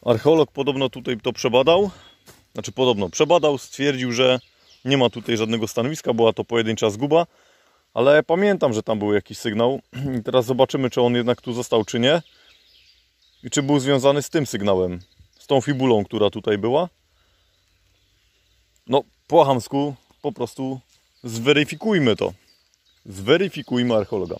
Archeolog podobno tutaj to przebadał. Znaczy podobno przebadał, stwierdził, że nie ma tutaj żadnego stanowiska, była to pojedyncza zguba. Ale pamiętam, że tam był jakiś sygnał. I teraz zobaczymy, czy on jednak tu został, czy nie. I czy był związany z tym sygnałem. Z tą fibulą, która tutaj była. No, po chamsku po prostu zweryfikujmy to. Zweryfikujmy archeologa.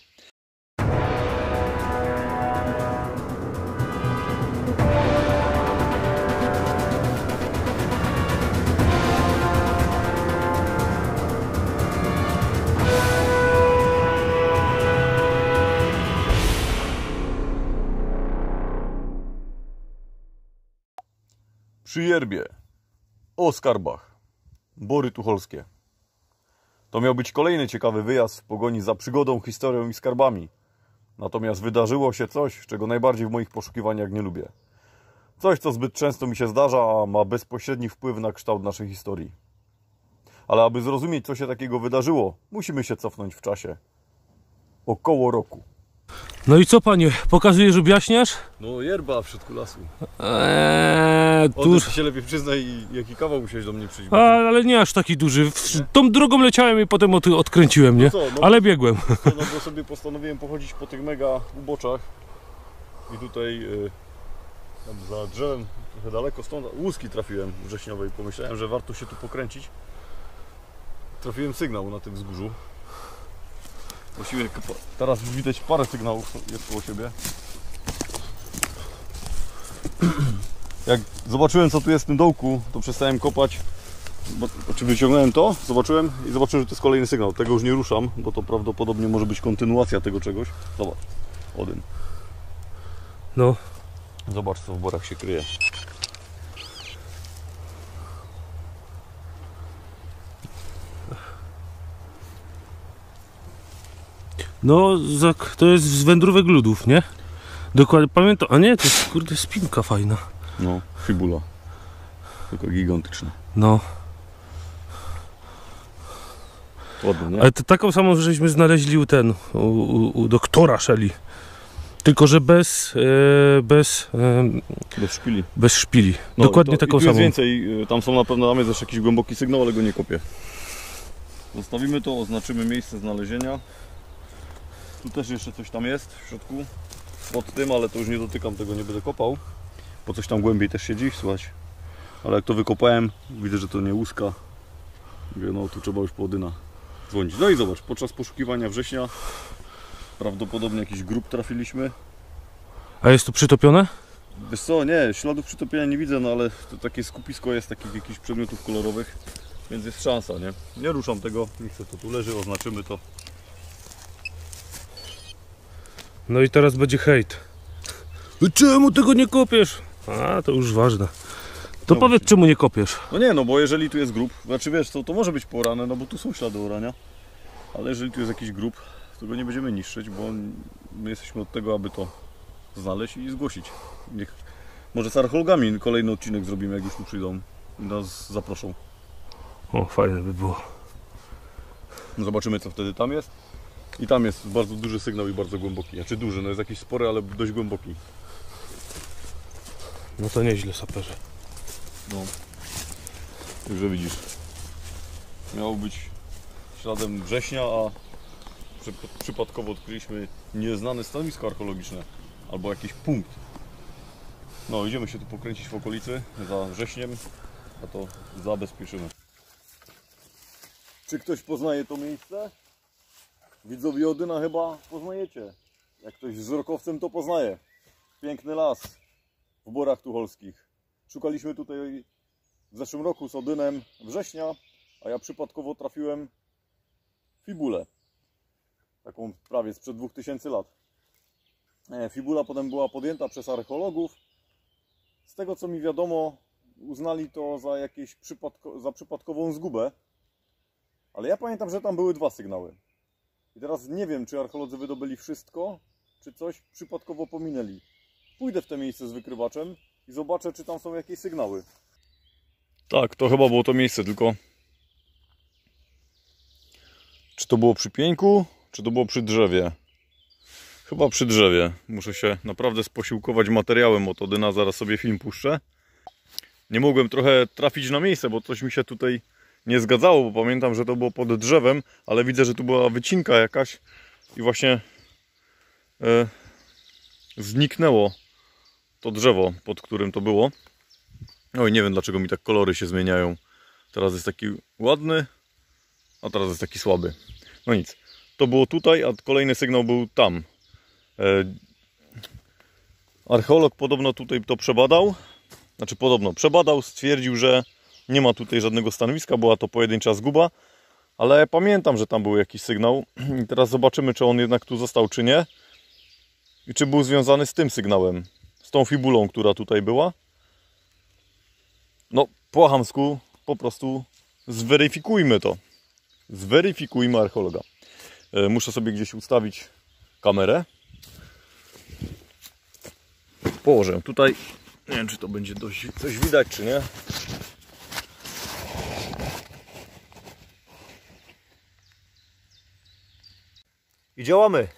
Przy Jerbie, o skarbach, Bory Tucholskie. To miał być kolejny ciekawy wyjazd w pogoni za przygodą, historią i skarbami. Natomiast wydarzyło się coś, czego najbardziej w moich poszukiwaniach nie lubię. Coś, co zbyt często mi się zdarza, a ma bezpośredni wpływ na kształt naszej historii. Ale aby zrozumieć, co się takiego wydarzyło, musimy się cofnąć w czasie. Około roku. No i co, panie? Pokazujesz, objaśniasz? No, Jerba w środku lasu. Tu... się lepiej przyznaj, jaki kawał musiałeś do mnie przyjść. Ale nie aż taki duży. Tą drogą leciałem i potem odkręciłem, nie? No co, no ale biegłem. No bo sobie postanowiłem pochodzić po tych mega uboczach. I tutaj tam za drzewem, trochę daleko stąd, łuski trafiłem wrześniowej. Pomyślałem, że warto się tu pokręcić. Trafiłem sygnał na tym wzgórzu. Właściwie teraz widać parę sygnałów jest koło siebie. Jak zobaczyłem, co tu jest w tym dołku, to przestałem kopać. Znaczy wyciągnąłem to, zobaczyłem i zobaczyłem, że to jest kolejny sygnał. Tego już nie ruszam, bo to prawdopodobnie może być kontynuacja tego czegoś. Zobacz, Odyn. No. Zobacz, co w borach się kryje. No, to jest z wędrówek ludów, nie? Dokładnie, pamiętam. A nie, to jest, kurde, spinka fajna. No, fibula. Tylko gigantyczna. No. Ładnie, nie? Ale to taką samą żeśmy znaleźli u doktora Shelley. Tylko, że bez szpili. Bez szpili. No, dokładnie taką tu samą. jest więcej, tam są na pewno, tam jest też jakiś głęboki sygnał, ale go nie kopię. Zostawimy to, oznaczymy miejsce znalezienia. Tu też jeszcze coś tam jest w środku. Pod tym, ale to już nie dotykam tego, nie będę kopał. Bo coś tam głębiej też siedzi, słuchaj. Ale jak to wykopałem, widzę, że to nie łuska. Mówię, no tu trzeba już po Odyna dzwonić. No i zobacz, podczas poszukiwania września prawdopodobnie jakiś grób trafiliśmy. A jest tu przytopione? Wiesz co, nie, śladów przytopienia nie widzę, no ale to takie skupisko jest takich jakichś przedmiotów kolorowych, więc jest szansa, nie? Nie ruszam tego, nie chcę, to tu leży, oznaczymy to. No i teraz będzie hejt. Czemu tego nie kopiesz? A, to już ważne. To no powiedz, czemu nie kopiesz? No nie, no bo jeżeli tu jest grób, znaczy wiesz, to może być porane, no bo tu są ślady orania. Ale jeżeli tu jest jakiś grób, to go nie będziemy niszczyć, bo my jesteśmy od tego, aby to znaleźć i zgłosić. Może z archeologami kolejny odcinek zrobimy, jak już tu przyjdą i nas zaproszą. O, fajne by było. Zobaczymy, co wtedy tam jest. I tam jest bardzo duży sygnał i bardzo głęboki. Znaczy duży, no jest jakiś spory, ale dość głęboki. No to nieźle, saperze. No. Także widzisz. Miało być śladem września, a przypadkowo odkryliśmy nieznane stanowisko archeologiczne. Albo jakiś punkt. No, idziemy się tu pokręcić w okolicy za wrześniem, a to zabezpieczymy. Czy ktoś poznaje to miejsce? Widzowie Odyna chyba poznajecie. Jak ktoś wzrokowcem, to poznaje. Piękny las w Borach Tucholskich. Szukaliśmy tutaj w zeszłym roku z Odynem września, a ja przypadkowo trafiłem fibulę. Taką prawie sprzed 2000 lat. Fibula potem była podjęta przez archeologów. Z tego co mi wiadomo, uznali to za jakieś przypadkową zgubę. Ale ja pamiętam, że tam były dwa sygnały. I teraz nie wiem, czy archeolodzy wydobyli wszystko, czy coś przypadkowo pominęli. Pójdę w to miejsce z wykrywaczem i zobaczę, czy tam są jakieś sygnały. Tak, to chyba było to miejsce, tylko czy to było przy pieńku, czy to było przy drzewie? Chyba przy drzewie. Muszę się naprawdę sposiłkować materiałem od Odyna, zaraz sobie film puszczę. Nie mogłem trochę trafić na miejsce, bo coś mi się tutaj nie zgadzało, bo pamiętam, że to było pod drzewem, ale widzę, że tu była wycinka jakaś i właśnie zniknęło to drzewo, pod którym to było. Oj, nie wiem, dlaczego mi tak kolory się zmieniają. Teraz jest taki ładny, a teraz jest taki słaby. No nic, to było tutaj, a kolejny sygnał był tam. Archeolog podobno tutaj to przebadał. Znaczy podobno przebadał, stwierdził, że nie ma tutaj żadnego stanowiska, była to pojedyncza zguba. Ale pamiętam, że tam był jakiś sygnał. I teraz zobaczymy, czy on jednak tu został, czy nie. I czy był związany z tym sygnałem. Z tą fibulą, która tutaj była. No, po chamsku po prostu zweryfikujmy to. Zweryfikujmy archeologa. Muszę sobie gdzieś ustawić kamerę. Położę ją tutaj. Nie wiem, czy to będzie coś widać, czy nie. I działamy.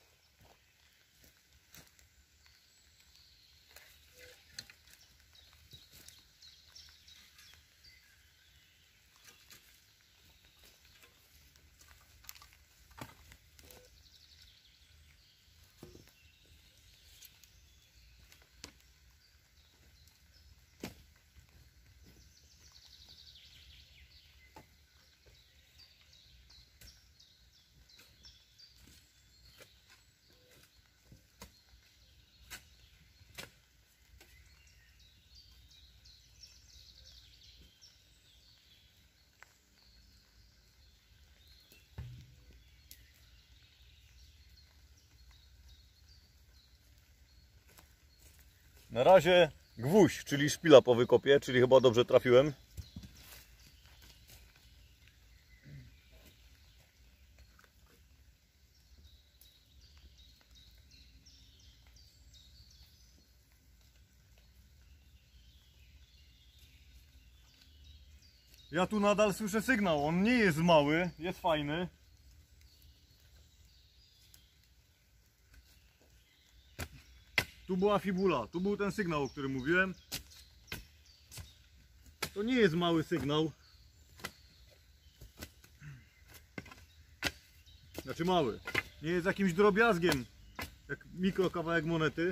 Na razie gwóźdź, czyli szpila po wykopie, czyli chyba dobrze trafiłem. Ja tu nadal słyszę sygnał, on nie jest mały, jest fajny. Tu była fibula, tu był ten sygnał, o którym mówiłem. To nie jest mały sygnał. Znaczy mały. Nie jest jakimś drobiazgiem, jak mikrokawałek monety.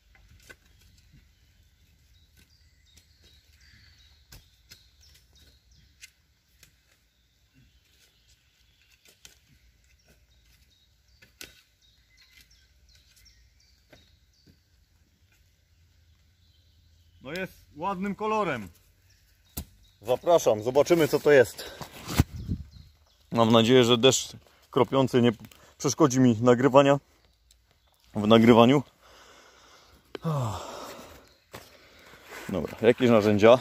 No jest ładnym kolorem. Zapraszam, zobaczymy, co to jest. Mam nadzieję, że deszcz kropiący nie przeszkodzi mi w nagrywaniu. Dobra, jakieś narzędzia.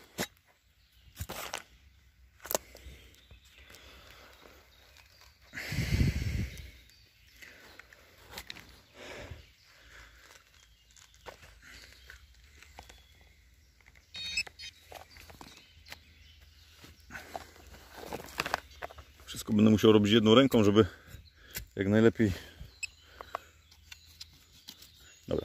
Wszystko będę musiał robić jedną ręką, żeby jak najlepiej. Dobra.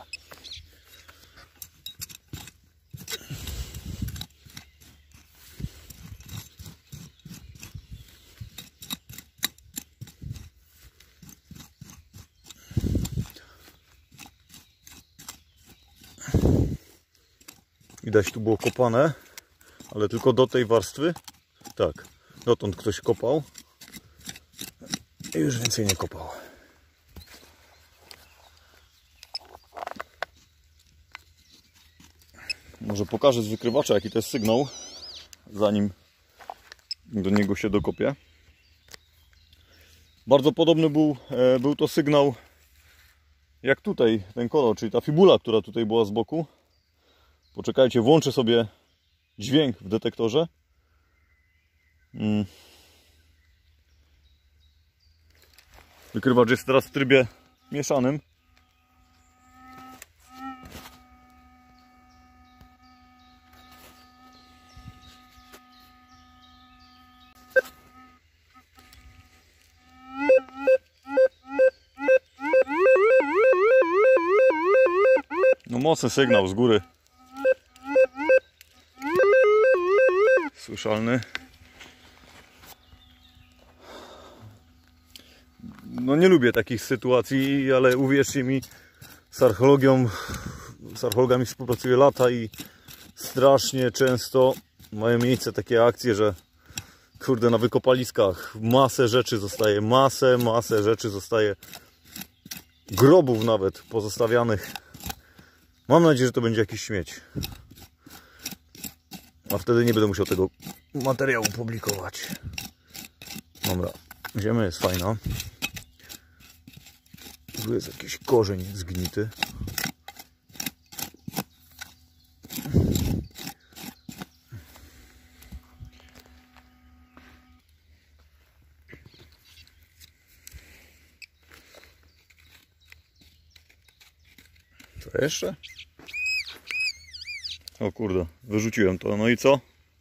Widać, tu było kopane, ale tylko do tej warstwy. Tak, dotąd ktoś kopał. I już więcej nie kopał. Może pokażę z wykrywacza, jaki to jest sygnał, zanim do niego się dokopię. Bardzo podobny był to sygnał jak tutaj, ten kolor, czyli ta fibula, która tutaj była z boku. Poczekajcie, włączę sobie dźwięk w detektorze. Wykrywacz jest teraz w trybie mieszanym. Mocny sygnał z góry. Słyszalny. No nie lubię takich sytuacji, ale uwierzcie mi, z archeologami współpracuję lata i strasznie często mają miejsce takie akcje, że kurde, na wykopaliskach masę rzeczy zostaje, grobów nawet pozostawianych. Mam nadzieję, że to będzie jakiś śmieć. A wtedy nie będę musiał tego materiału publikować. Dobra, ziemia jest fajna. Tu jest jakiś korzeń zgnity. Co jeszcze? O kurde, wyrzuciłem to. No i co?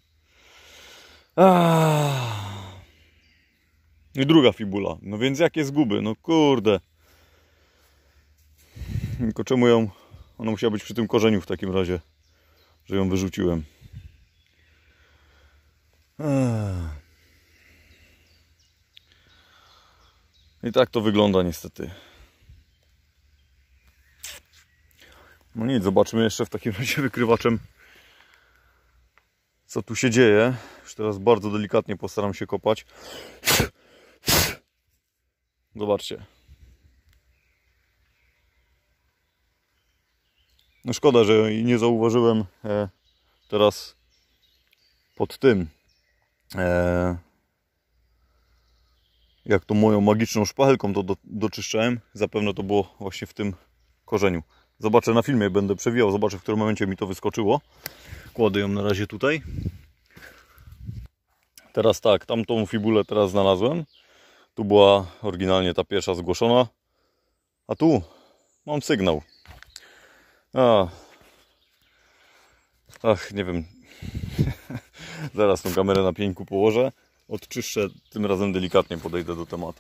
I druga fibula. No więc jakie zguby? No kurde. Tylko czemu ją... Ona musiała być przy tym korzeniu w takim razie, że ją wyrzuciłem. I tak to wygląda niestety. No nic, zobaczymy jeszcze w takim razie wykrywaczem, co tu się dzieje. Już teraz bardzo delikatnie postaram się kopać. Zobaczcie. No szkoda, że nie zauważyłem teraz pod tym, jak to moją magiczną szpachelką to doczyszczałem. Zapewne to było właśnie w tym korzeniu. Zobaczę na filmie, będę przewijał, zobaczę w którym momencie mi to wyskoczyło. Kładę ją na razie tutaj. Teraz tak, tamtą fibulę teraz znalazłem. Tu była oryginalnie ta pierwsza zgłoszona. A tu mam sygnał. Ach, nie wiem. Zaraz tą kamerę na pieńku położę. Odczyszczę, tym razem delikatnie podejdę do tematu.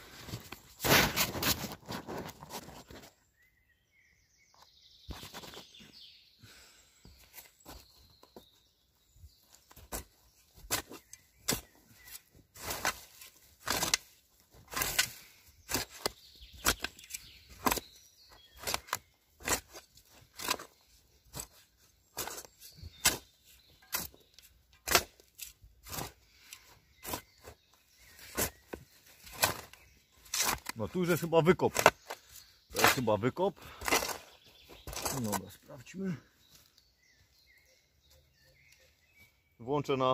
No tu już jest chyba wykop. To jest chyba wykop. No dobra, sprawdźmy. Włączę na...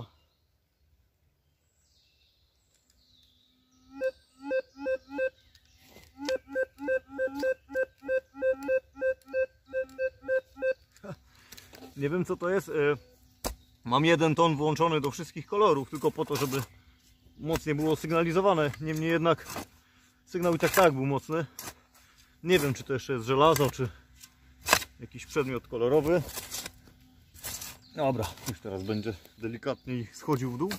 Nie wiem co to jest. Mam jeden ton włączony do wszystkich kolorów, tylko po to, żeby mocniej było sygnalizowane. Niemniej jednak sygnał i tak był mocny. Nie wiem, czy to jeszcze jest żelazo, czy jakiś przedmiot kolorowy. Dobra, już teraz będzie delikatniej schodził w dół.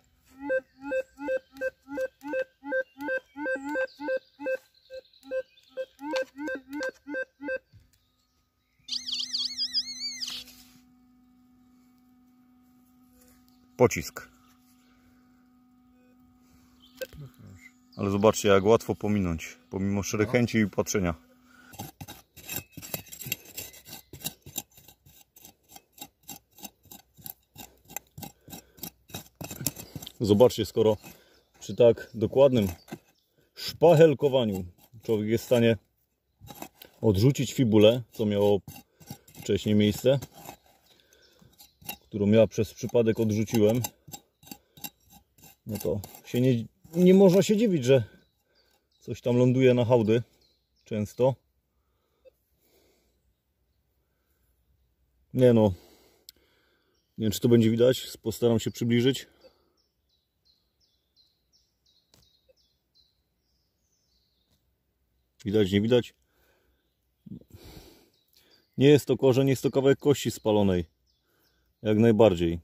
Pocisk. Ale zobaczcie, jak łatwo pominąć, pomimo szczerej chęci i patrzenia. Zobaczcie, skoro przy tak dokładnym szpachelkowaniu człowiek jest w stanie odrzucić fibulę, co miało wcześniej miejsce, którą ja przez przypadek odrzuciłem, no to się nie można się dziwić, że coś tam ląduje na hałdy często. Nie no, nie wiem, czy to będzie widać, postaram się przybliżyć. Widać, nie widać? Nie jest to korzeń, jest to kawałek kości spalonej. Jak najbardziej.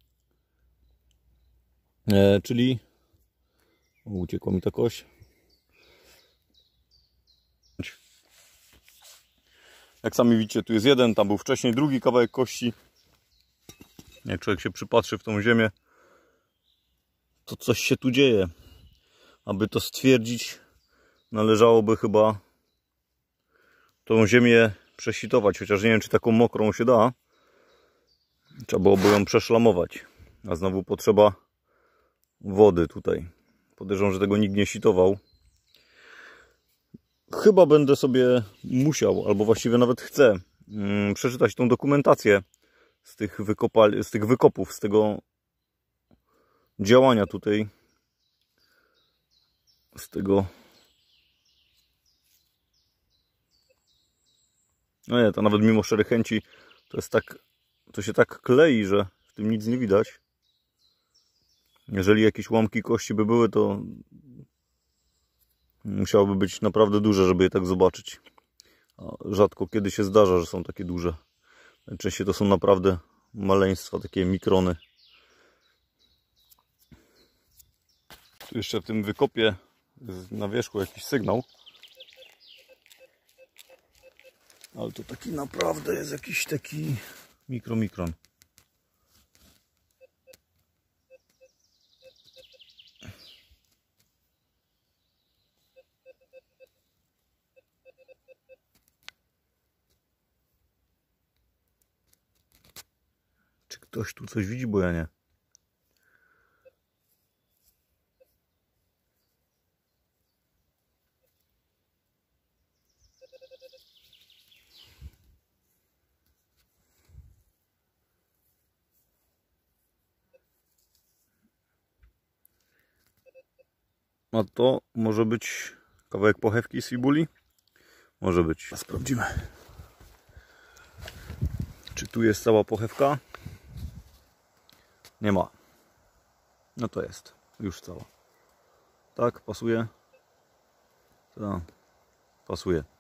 Czyli... uciekła mi ta kość. Jak sami widzicie, tu jest jeden, tam był wcześniej drugi kawałek kości. Jak człowiek się przypatrzy w tą ziemię, to coś się tu dzieje. Aby to stwierdzić, należałoby chyba tą ziemię przesitować, chociaż nie wiem, czy taką mokrą się da. Trzeba byłoby ją przeszlamować. A znowu potrzeba wody tutaj. Podejrzewam, że tego nikt nie sitował. Chyba będę sobie musiał, albo właściwie nawet chcę, przeczytać tą dokumentację z tych wykopów, z tego działania tutaj. Z tego... No nie, to nawet mimo szczerej chęci to jest tak, to się tak klei, że w tym nic nie widać. Jeżeli jakieś ułamki kości by były, to musiałoby być naprawdę duże, żeby je tak zobaczyć. A rzadko kiedy się zdarza, że są takie duże. Najczęściej to są naprawdę maleństwa, takie mikrony. Tu jeszcze w tym wykopie jest na wierzchu jakiś sygnał. Ale to taki naprawdę jest jakiś taki mikron. Czy ktoś tu coś widzi, bo ja nie. A to może być kawałek pochewki z fibuli? Może być. Sprawdzimy. Czy tu jest cała pochewka? Nie ma. No to jest. Już cała. Tak, pasuje? Tak, pasuje.